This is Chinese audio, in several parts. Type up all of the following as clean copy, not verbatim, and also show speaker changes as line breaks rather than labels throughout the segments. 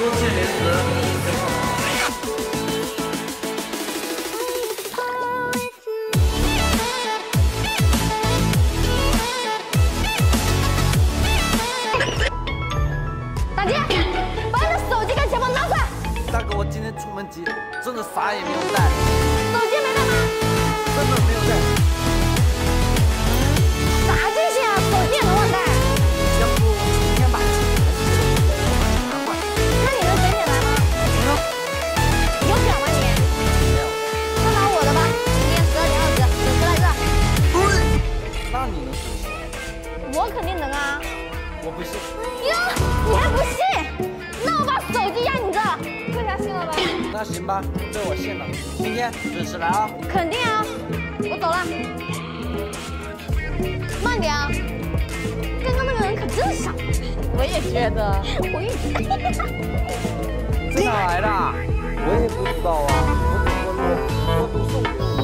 气临时。
大姐，把你的手机跟钱包拿出来。
大哥，我今天出门急，真的啥也没有带。
手机没带吗？
真的没有带。
啥记性啊？手机也能忘带？
要不明天吧。
那你能捡起来吗？
行。
有表吗你？
没有。
那拿我的吧，明天12点20准时来这儿。
那你能准时？
我肯定能啊。
我不信。
哟，你还不信？那我把手机压你这儿，这下信了吧？
那行吧，这我信了。明天准时来啊。
肯定啊，我走了。慢点啊！刚刚那个人可真傻。我也觉得。我也觉得。
这哪来的？我也不知道啊。我走的路都不送我。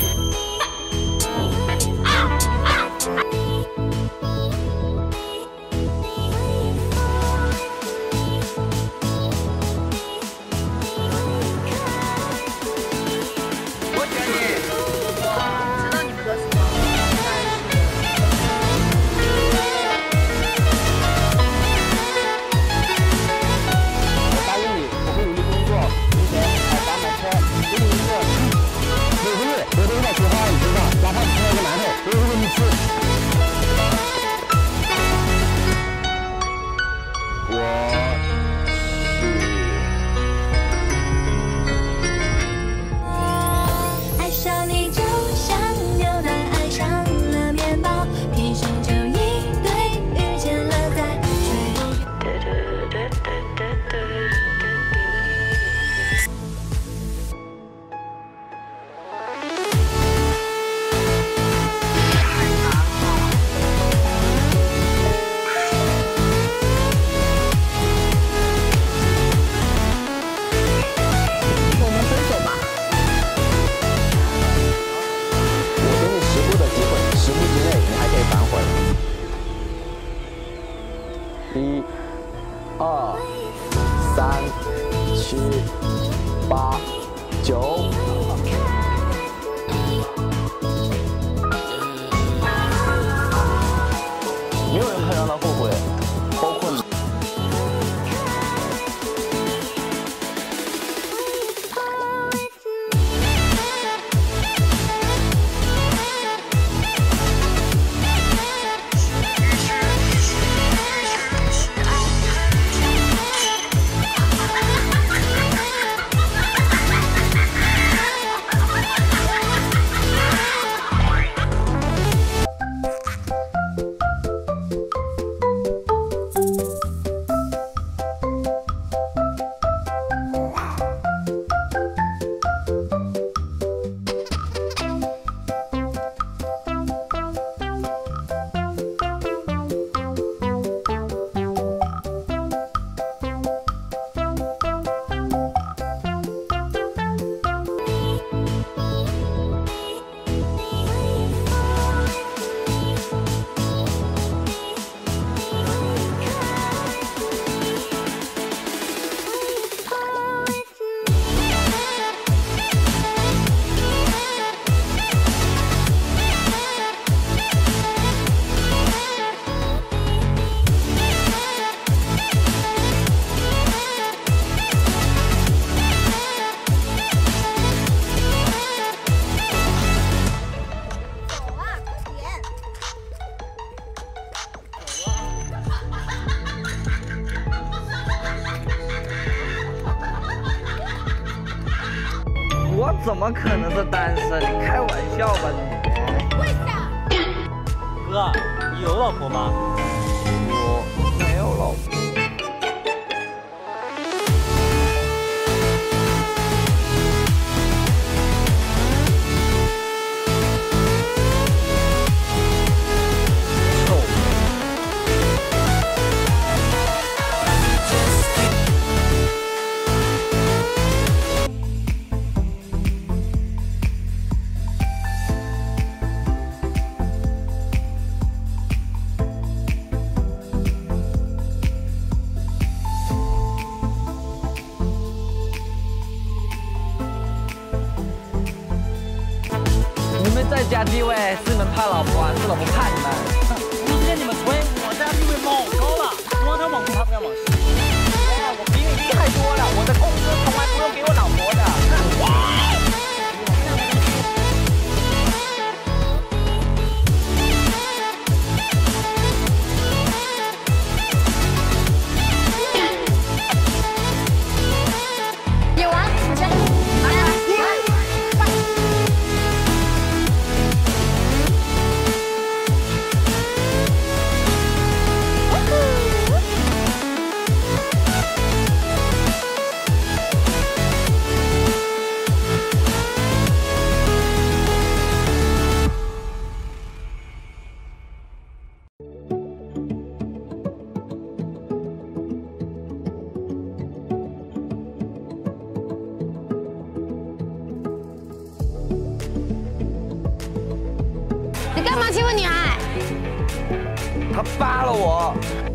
1、2、3、7、8、9。没有人可以让他后悔，包括你。 我怎么可能是单身？你开玩笑吧你！
跪下！
哥，你有老婆吗？
我没有老婆。 家地位是你们怕老婆，还是老婆怕你们？
不是你们吹，我家地位老高了，光他往东，他不敢往西。
我比你厉害多了，我的工资从来不用给我老婆的。
有啊，好像。你干嘛欺负女孩？
他扒了我。